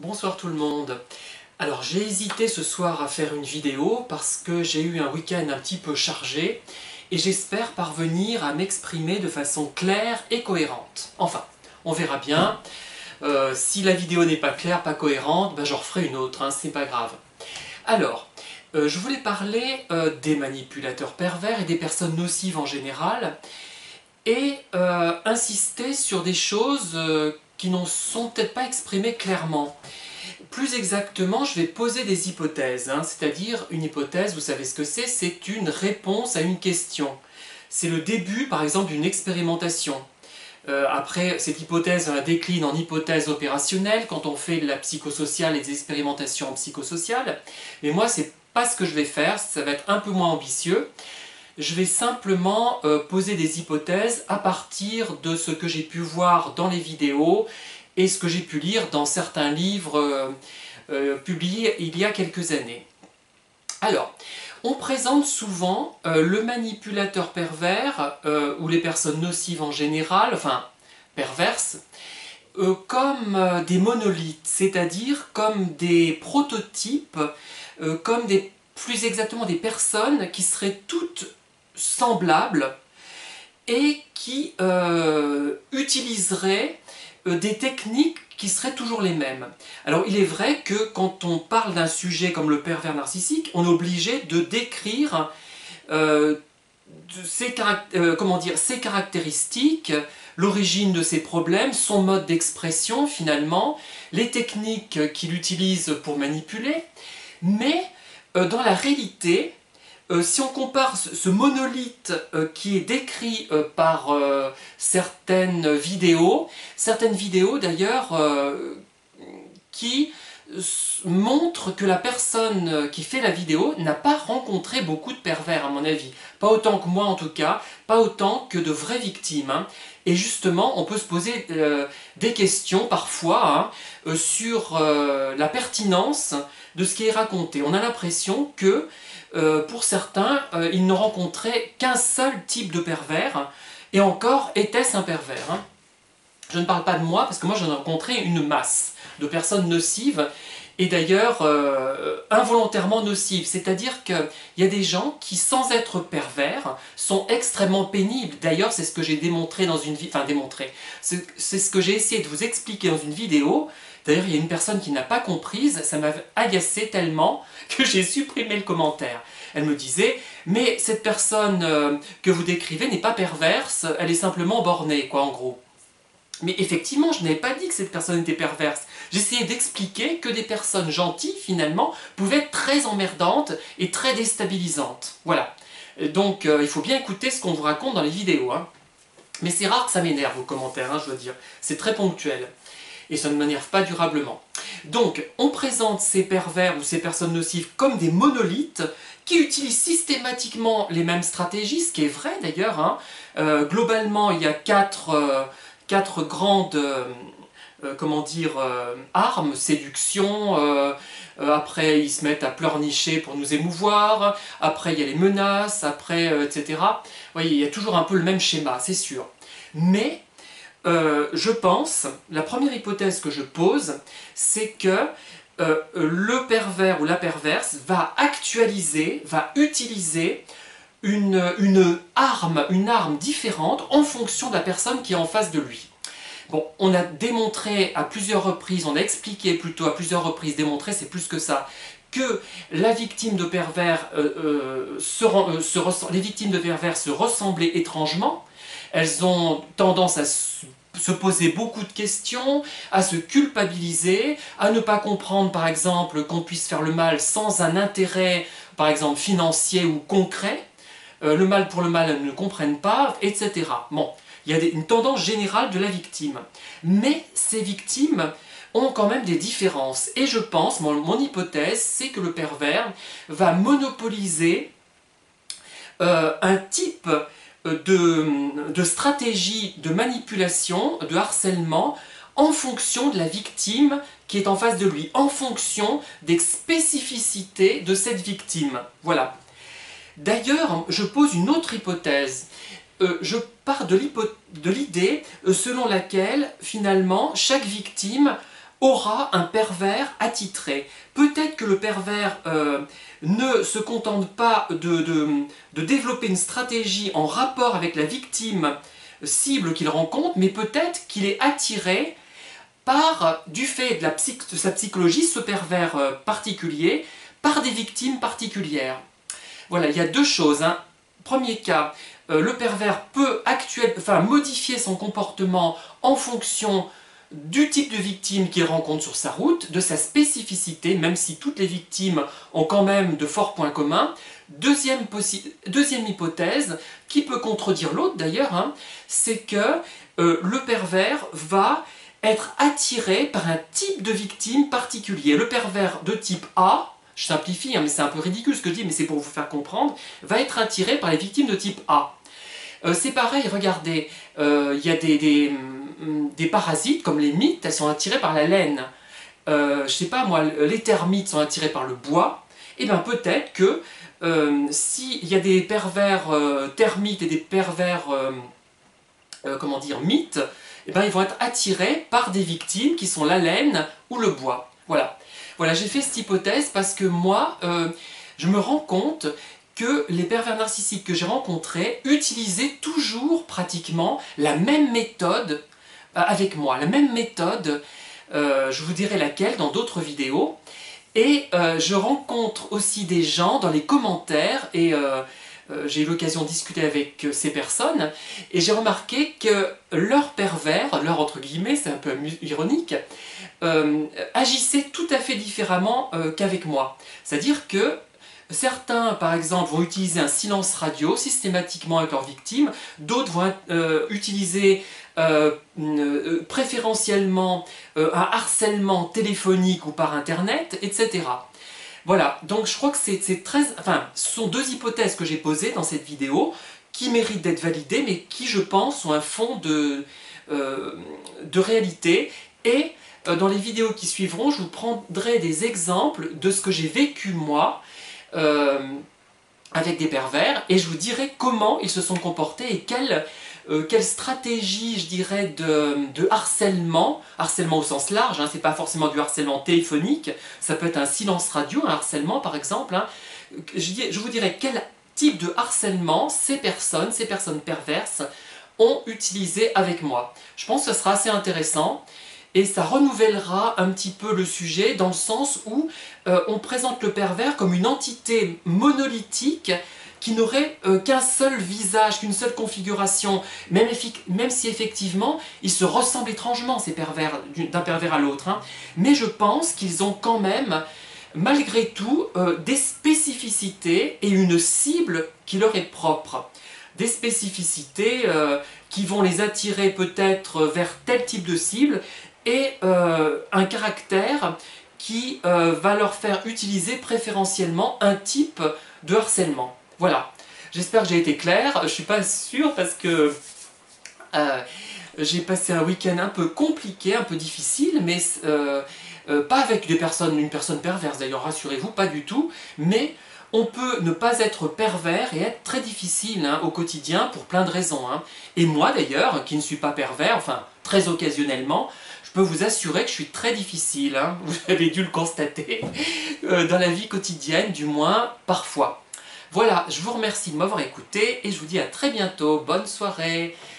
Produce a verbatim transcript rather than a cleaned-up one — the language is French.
Bonsoir tout le monde. Alors j'ai hésité ce soir à faire une vidéo parce que j'ai eu un week-end un petit peu chargé et j'espère parvenir à m'exprimer de façon claire et cohérente. Enfin, on verra bien. Euh, si la vidéo n'est pas claire, pas cohérente, ben j'en referai une autre, hein, c'est pas grave. Alors, euh, je voulais parler euh, des manipulateurs pervers et des personnes nocives en général et euh, insister sur des choses euh, qui ne sont peut-être pas exprimées clairement. Plus exactement, je vais poser des hypothèses, hein, c'est-à-dire une hypothèse, vous savez ce que c'est, c'est une réponse à une question. C'est le début, par exemple, d'une expérimentation. Euh, après, cette hypothèse on la décline en hypothèse opérationnelle quand on fait de la psychosociale et des expérimentations en psychosocial. Mais moi, c'est pas ce que je vais faire, ça va être un peu moins ambitieux. Je vais simplement euh, poser des hypothèses à partir de ce que j'ai pu voir dans les vidéos et ce que j'ai pu lire dans certains livres euh, euh, publiés il y a quelques années. Alors, on présente souvent euh, le manipulateur pervers, euh, ou les personnes nocives en général, enfin perverses, euh, comme euh, des monolithes, c'est-à-dire comme des prototypes, euh, comme des, plus exactement des personnes qui seraient toutes semblables et qui euh, utiliseraient euh, des techniques qui seraient toujours les mêmes. Alors il est vrai que quand on parle d'un sujet comme le pervers narcissique, on est obligé de décrire euh, de ses, euh, comment dire, ses caractéristiques, l'origine de ses problèmes, son mode d'expression finalement, les techniques qu'il utilise pour manipuler, mais euh, dans la réalité, Euh, si on compare ce, ce monolithe euh, qui est décrit euh, par euh, certaines vidéos, certaines vidéos d'ailleurs euh, qui montrent que la personne qui fait la vidéo n'a pas rencontré beaucoup de pervers à mon avis. Pas autant que moi en tout cas, pas autant que de vraies victimes. Hein. Et justement, on peut se poser euh, des questions parfois hein, euh, sur euh, la pertinence de ce qui est raconté. On a l'impression que Euh, pour certains, euh, ils ne rencontraient qu'un seul type de pervers, et encore, était-ce un pervers hein. Je ne parle pas de moi, parce que moi j'en ai rencontré une masse de personnes nocives, et d'ailleurs euh, involontairement nocives, c'est-à-dire qu'il y a des gens qui, sans être pervers, sont extrêmement pénibles. D'ailleurs, c'est ce que j'ai démontré dans une vidéo, enfin démontré, c'est ce que j'ai essayé de vous expliquer dans une vidéo. D'ailleurs, il y a une personne qui n'a pas comprise, ça m'a agacé tellement que j'ai supprimé le commentaire. Elle me disait, mais cette personne euh, que vous décrivez n'est pas perverse, elle est simplement bornée, quoi, en gros. Mais effectivement, je n'avais pas dit que cette personne était perverse. J'essayais d'expliquer que des personnes gentilles, finalement, pouvaient être très emmerdantes et très déstabilisantes. Voilà. Donc, euh, il faut bien écouter ce qu'on vous raconte dans les vidéos. Hein. Mais c'est rare que ça m'énerve, vos commentaires, hein, je veux dire. C'est très ponctuel. Et ça ne m'énerve pas durablement. Donc, on présente ces pervers ou ces personnes nocives comme des monolithes qui utilisent systématiquement les mêmes stratégies, ce qui est vrai d'ailleurs. Hein. Euh, globalement, il y a quatre, euh, quatre grandes euh, euh, comment dire, euh, armes, séduction, euh, euh, après ils se mettent à pleurnicher pour nous émouvoir, après il y a les menaces, après, euh, et cetera. Vous voyez, il y a toujours un peu le même schéma, c'est sûr. Mais Euh, je pense, la première hypothèse que je pose, c'est que euh, le pervers ou la perverse va actualiser, va utiliser une, une arme, une arme différente en fonction de la personne qui est en face de lui. Bon, on a démontré à plusieurs reprises, on a expliqué plutôt à plusieurs reprises, démontré, c'est plus que ça, que la victime de pervers, euh, euh, se, euh, se, les victimes de pervers se ressemblaient étrangement. Elles ont tendance à se poser beaucoup de questions, à se culpabiliser, à ne pas comprendre par exemple qu'on puisse faire le mal sans un intérêt par exemple financier ou concret. Euh, le mal pour le mal, elles ne comprennent pas, et cetera. Bon, il y a des, une tendance générale de la victime. Mais ces victimes ont quand même des différences. Et je pense, mon, mon hypothèse, c'est que le pervers va monopoliser euh, un type De, de stratégie de manipulation, de harcèlement, en fonction de la victime qui est en face de lui, en fonction des spécificités de cette victime. Voilà. D'ailleurs, je pose une autre hypothèse. Euh, je pars de l'idée selon laquelle, finalement, chaque victime aura un pervers attitré. Peut-être que le pervers euh, ne se contente pas de, de, de développer une stratégie en rapport avec la victime cible qu'il rencontre, mais peut-être qu'il est attiré par, du fait de, la psy de sa psychologie, ce pervers euh, particulier, par des victimes particulières. Voilà, il y a deux choses. Hein. Premier cas, euh, le pervers peut actuel, enfin, modifier son comportement en fonction du type de victime qu'il rencontre sur sa route, de sa spécificité, même si toutes les victimes ont quand même de forts points communs. Deuxième, deuxième hypothèse, qui peut contredire l'autre d'ailleurs, hein, c'est que euh, le pervers va être attiré par un type de victime particulier. Le pervers de type A, je simplifie, hein, mais c'est un peu ridicule ce que je dis, mais c'est pour vous faire comprendre, va être attiré par les victimes de type A. Euh, c'est pareil, regardez, il euh, y a des, des, des parasites comme les mites, elles sont attirées par la laine. Euh, je sais pas moi, les termites sont attirés par le bois. Et bien peut-être que euh, s'il y a des pervers euh, termites et des pervers, euh, euh, comment dire, mites, et ben ils vont être attirés par des victimes qui sont la laine ou le bois. Voilà, voilà, j'ai fait cette hypothèse parce que moi, euh, je me rends compte que les pervers narcissiques que j'ai rencontrés utilisaient toujours pratiquement la même méthode euh, avec moi, la même méthode, euh, je vous dirai laquelle dans d'autres vidéos, et euh, je rencontre aussi des gens dans les commentaires, et euh, euh, j'ai eu l'occasion de discuter avec ces personnes, et j'ai remarqué que leur pervers, leur entre guillemets, c'est un peu ironique, euh, agissait tout à fait différemment euh, qu'avec moi. C'est-à-dire que certains, par exemple, vont utiliser un silence radio systématiquement avec leurs victimes, d'autres vont euh, utiliser euh, euh, préférentiellement euh, un harcèlement téléphonique ou par internet, et cetera. Voilà, donc je crois que c'est très... Enfin, ce sont deux hypothèses que j'ai posées dans cette vidéo, qui méritent d'être validées, mais qui, je pense, ont un fond de, euh, de réalité, et euh, dans les vidéos qui suivront, je vous prendrai des exemples de ce que j'ai vécu moi, Euh, avec des pervers, et je vous dirai comment ils se sont comportés et quelle, euh, quelle stratégie, je dirais, de, de harcèlement, harcèlement au sens large, hein, c'est pas forcément du harcèlement téléphonique, ça peut être un silence radio, un harcèlement par exemple, hein. je, je vous dirai quel type de harcèlement ces personnes, ces personnes perverses ont utilisé avec moi. Je pense que ce sera assez intéressant. Et ça renouvellera un petit peu le sujet dans le sens où euh, on présente le pervers comme une entité monolithique qui n'aurait euh, qu'un seul visage, qu'une seule configuration, même, même si effectivement ils se ressemblent étrangement, ces pervers, d'un pervers à l'autre. Hein. Mais je pense qu'ils ont quand même, malgré tout, euh, des spécificités et une cible qui leur est propre. Des spécificités euh, qui vont les attirer peut-être vers tel type de cible, et euh, un caractère qui euh, va leur faire utiliser préférentiellement un type de harcèlement. Voilà, j'espère que j'ai été clair, je ne suis pas sûre parce que euh, j'ai passé un week-end un peu compliqué, un peu difficile, mais euh, euh, pas avec des personnes, une personne perverse d'ailleurs, rassurez-vous, pas du tout, mais on peut ne pas être pervers et être très difficile hein, au quotidien pour plein de raisons. Hein. Et moi d'ailleurs, qui ne suis pas pervers, enfin très occasionnellement, je peux vous assurer que je suis très difficile, hein, vous avez dû le constater, euh, dans la vie quotidienne, du moins parfois. Voilà, je vous remercie de m'avoir écouté et je vous dis à très bientôt, bonne soirée.